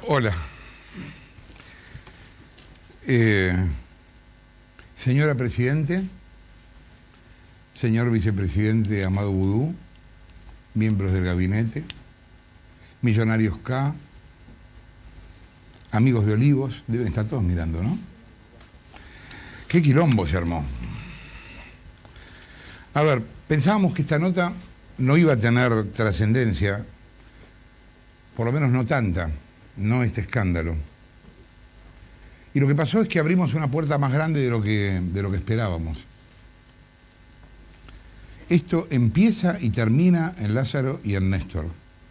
Hola. Señora Presidente, señor Vicepresidente Amado Vudú, miembros del gabinete, Millonarios K, amigos de Olivos, deben estar todos mirando, ¿no? Qué quilombo se armó. A ver, pensábamos que esta nota no iba a tener trascendencia, por lo menos no tanta, no este escándalo. Y lo que pasó es que abrimos una puerta más grande de lo que esperábamos. Esto empieza y termina en Lázaro y en Néstor.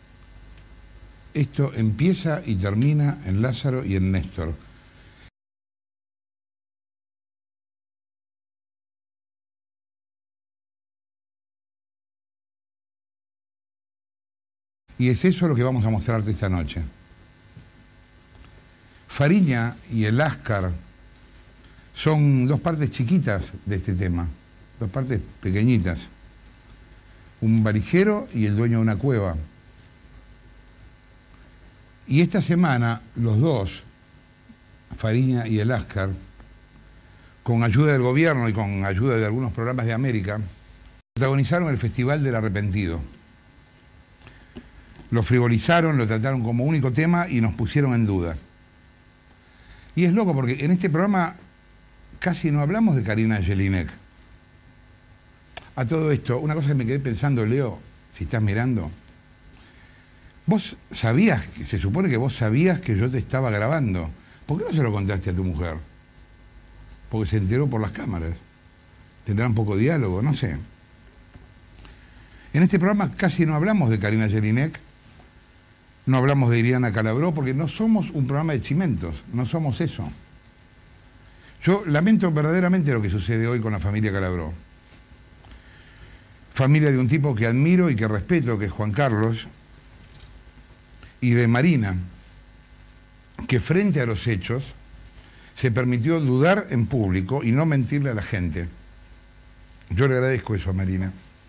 Esto empieza y termina en Lázaro y en Néstor. Y es eso lo que vamos a mostrarte esta noche. Fariña y el Ascar son dos partes chiquitas de este tema, dos partes pequeñitas. Un varijero y el dueño de una cueva. Y esta semana los dos, Fariña y el Ascar, con ayuda del gobierno y con ayuda de algunos programas de América, protagonizaron el Festival del Arrepentido. Lo frivolizaron, lo trataron como único tema y nos pusieron en duda. Y es loco porque en este programa casi no hablamos de Karina Jelinek. A todo esto, una cosa que me quedé pensando, Leo, si estás mirando, vos sabías, se supone que vos sabías que yo te estaba grabando. ¿Por qué no se lo contaste a tu mujer? Porque se enteró por las cámaras. Tendrán poco diálogo, no sé. En este programa casi no hablamos de Karina Jelinek, no hablamos de Iriana Calabró, porque no somos un programa de chimentos, no somos eso. Yo lamento verdaderamente lo que sucede hoy con la familia Calabró. Familia de un tipo que admiro y que respeto, que es Juan Carlos, y de Marina, que frente a los hechos se permitió dudar en público y no mentirle a la gente. Yo le agradezco eso a Marina.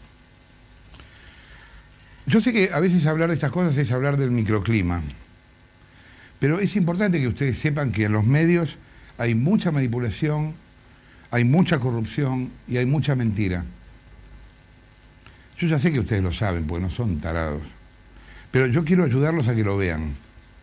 Yo sé que a veces hablar de estas cosas es hablar del microclima, pero es importante que ustedes sepan que en los medios hay mucha manipulación, hay mucha corrupción y hay mucha mentira. Yo ya sé que ustedes lo saben, porque no son tarados, pero yo quiero ayudarlos a que lo vean.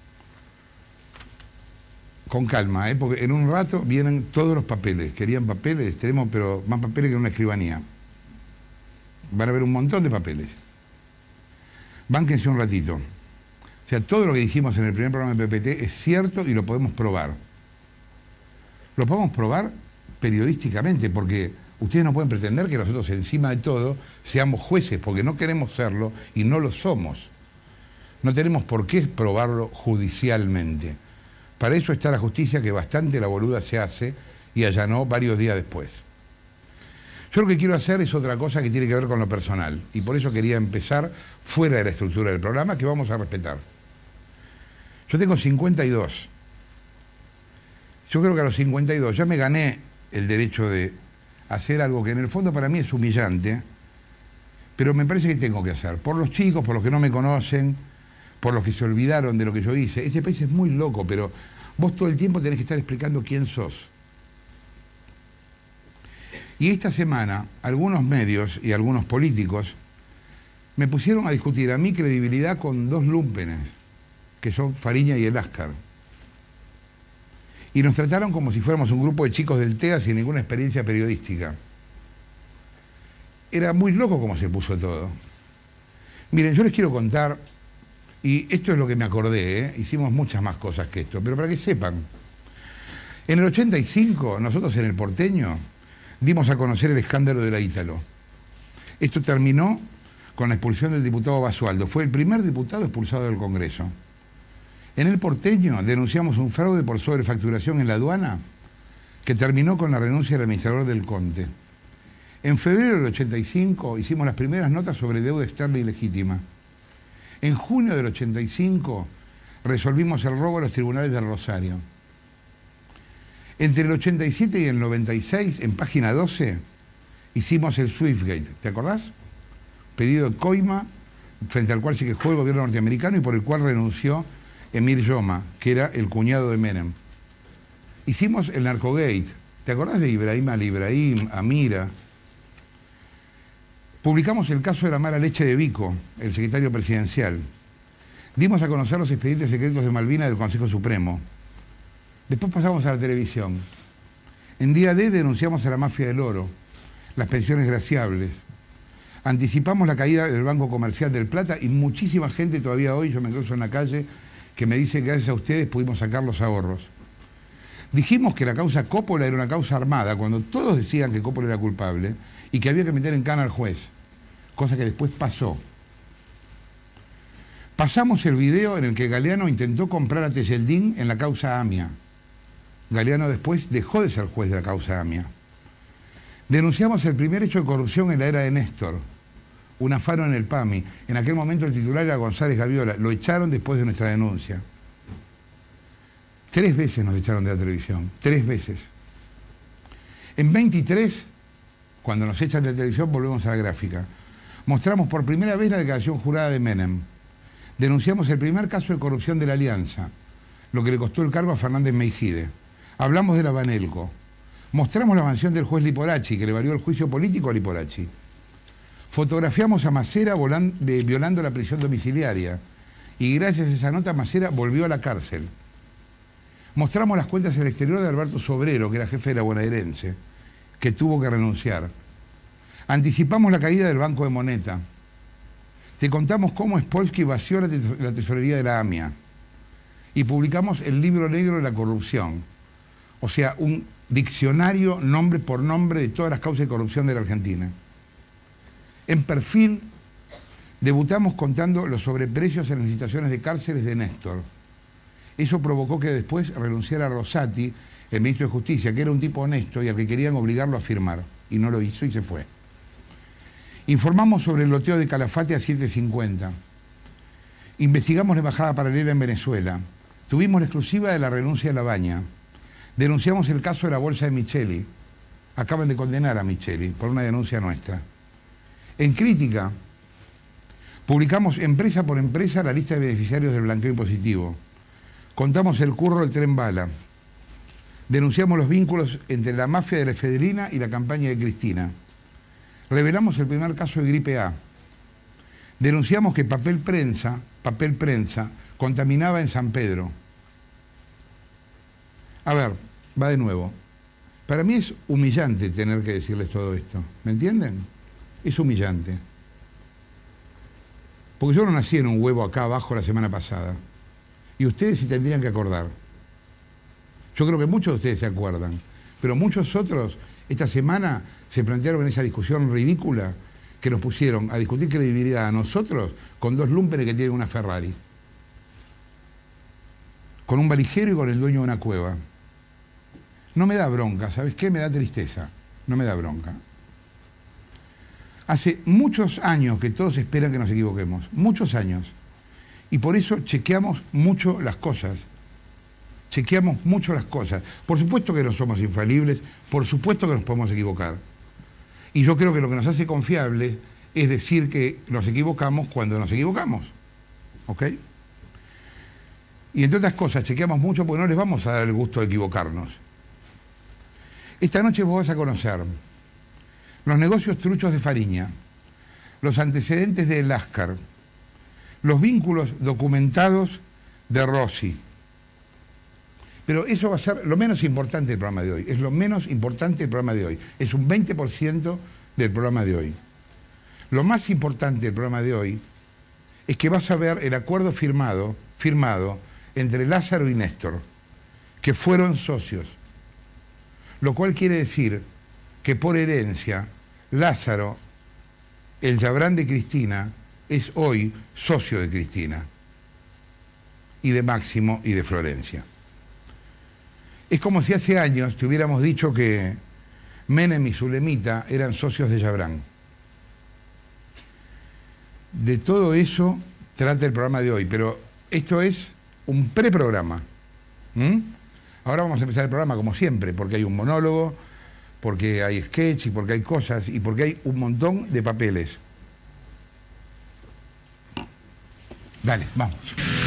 Con calma, porque en un rato vienen todos los papeles. ¿Querían papeles? Tenemos, pero más papeles que en una escribanía. Van a haber un montón de papeles. Bánquense un ratito. O sea, todo lo que dijimos en el primer programa de PPT es cierto y lo podemos probar. Lo podemos probar periodísticamente, porque ustedes no pueden pretender que nosotros encima de todo seamos jueces, porque no queremos serlo y no lo somos. No tenemos por qué probarlo judicialmente. Para eso está la justicia, que bastante la boluda se hace y allanó varios días después. Yo lo que quiero hacer es otra cosa que tiene que ver con lo personal, y por eso quería empezar fuera de la estructura del programa, que vamos a respetar. Yo tengo 52. Yo creo que a los 52 ya me gané el derecho de hacer algo que en el fondo para mí es humillante, pero me parece que tengo que hacer. Por los chicos, por los que no me conocen, por los que se olvidaron de lo que yo hice. Este país es muy loco, pero vos todo el tiempo tenés que estar explicando quién sos. Y esta semana, algunos medios y algunos políticos me pusieron a discutir a mi credibilidad con dos lúmpenes, que son Fariña y el Ascar. Y nos trataron como si fuéramos un grupo de chicos del TEA sin ninguna experiencia periodística. Era muy loco como se puso todo. Miren, yo les quiero contar, y esto es lo que me acordé, hicimos muchas más cosas que esto, pero para que sepan. En el 85, nosotros en El Porteño, dimos a conocer el escándalo de la Ítalo. Esto terminó con la expulsión del diputado Basualdo. Fue el primer diputado expulsado del Congreso. En El Porteño denunciamos un fraude por sobrefacturación en la aduana que terminó con la renuncia del administrador del Conte. En febrero del 85 hicimos las primeras notas sobre deuda externa ilegítima. En junio del 85 resolvimos el robo a los tribunales del Rosario. Entre el 87 y el 96, en página 12, hicimos el Swiftgate, ¿te acordás? Pedido de coima, frente al cual se quejó el gobierno norteamericano y por el cual renunció Emir Yoma, que era el cuñado de Menem. Hicimos el Narcogate. ¿Te acordás de Ibrahim al-Ibrahim, Amira? Publicamos el caso de la mala leche de Vico, el secretario presidencial. Dimos a conocer los expedientes secretos de Malvinas del Consejo Supremo. Después pasamos a la televisión. En día D denunciamos a la mafia del oro, las pensiones graciables. Anticipamos la caída del Banco Comercial del Plata y muchísima gente todavía hoy, yo me cruzo en la calle, que me dice que gracias a ustedes pudimos sacar los ahorros. Dijimos que la causa Coppola era una causa armada, cuando todos decían que Coppola era culpable y que había que meter en cana al juez, cosa que después pasó. Pasamos el video en el que Galeano intentó comprar a Tejeldín en la causa AMIA. Galeano después dejó de ser juez de la causa AMIA. Denunciamos el primer hecho de corrupción en la era de Néstor, un afano en el PAMI. En aquel momento el titular era González Gaviola. Lo echaron después de nuestra denuncia. 3 veces nos echaron de la televisión, 3 veces. En 23, cuando nos echan de la televisión, volvemos a la gráfica. Mostramos por primera vez la declaración jurada de Menem. Denunciamos el primer caso de corrupción de la Alianza, lo que le costó el cargo a Fernández Meijide. Hablamos de la Banelco. Mostramos la mansión del juez Liporachi, que le valió el juicio político a Liporachi. Fotografiamos a Macera violando la prisión domiciliaria. Y gracias a esa nota, Macera volvió a la cárcel. Mostramos las cuentas en el exterior de Alberto Sobrero, que era jefe de la bonaerense, que tuvo que renunciar. Anticipamos la caída del Banco de Moneta. Te contamos cómo Spolsky vació la tesorería de la AMIA. Y publicamos el libro negro de la corrupción. O sea, un diccionario nombre por nombre de todas las causas de corrupción de la Argentina. En Perfil debutamos contando los sobreprecios en las licitaciones de cárceles de Néstor. Eso provocó que después renunciara Rosati, el ministro de Justicia, que era un tipo honesto y al que querían obligarlo a firmar. Y no lo hizo y se fue. Informamos sobre el loteo de Calafate a 750. Investigamos la embajada paralela en Venezuela. Tuvimos la exclusiva de la renuncia de Labaña. Denunciamos el caso de la bolsa de Micheli. Acaban de condenar a Micheli por una denuncia nuestra. En Crítica, publicamos empresa por empresa la lista de beneficiarios del blanqueo impositivo. Contamos el curro del tren bala. Denunciamos los vínculos entre la mafia de la efedrina y la campaña de Cristina. Revelamos el primer caso de gripe A. Denunciamos que papel prensa, contaminaba en San Pedro. A ver, va de nuevo. Para mí es humillante tener que decirles todo esto. ¿Me entienden? Es humillante. Porque yo no nací en un huevo acá abajo la semana pasada. Y ustedes se tendrían que acordar. Yo creo que muchos de ustedes se acuerdan. Pero muchos otros esta semana se plantearon en esa discusión ridícula que nos pusieron a discutir credibilidad a nosotros con 2 lúmpenes que tienen una Ferrari. Con un valijero y con el dueño de una cueva. No me da bronca, ¿sabes qué? Me da tristeza. No me da bronca. Hace muchos años que todos esperan que nos equivoquemos. Muchos años. Y por eso chequeamos mucho las cosas. Chequeamos mucho las cosas. Por supuesto que no somos infalibles, por supuesto que nos podemos equivocar. Y yo creo que lo que nos hace confiables es decir que nos equivocamos cuando nos equivocamos. ¿Ok? Y entre otras cosas, chequeamos mucho porque no les vamos a dar el gusto de equivocarnos. Esta noche vos vas a conocer los negocios truchos de Fariña, los antecedentes de Lascar, los vínculos documentados de Rossi. Pero eso va a ser lo menos importante del programa de hoy. Es lo menos importante del programa de hoy. Es un 20% del programa de hoy. Lo más importante del programa de hoy es que vas a ver el acuerdo firmado entre Lázaro y Néstor, que fueron socios. Lo cual quiere decir que por herencia, Lázaro, el Yabrán de Cristina, es hoy socio de Cristina, y de Máximo y de Florencia. Es como si hace años te hubiéramos dicho que Menem y Zulemita eran socios de Yabrán. De todo eso trata el programa de hoy, pero esto es un preprograma. Ahora vamos a empezar el programa como siempre, porque hay un monólogo, porque hay sketch, y porque hay cosas, y porque hay un montón de papeles. Dale, vamos.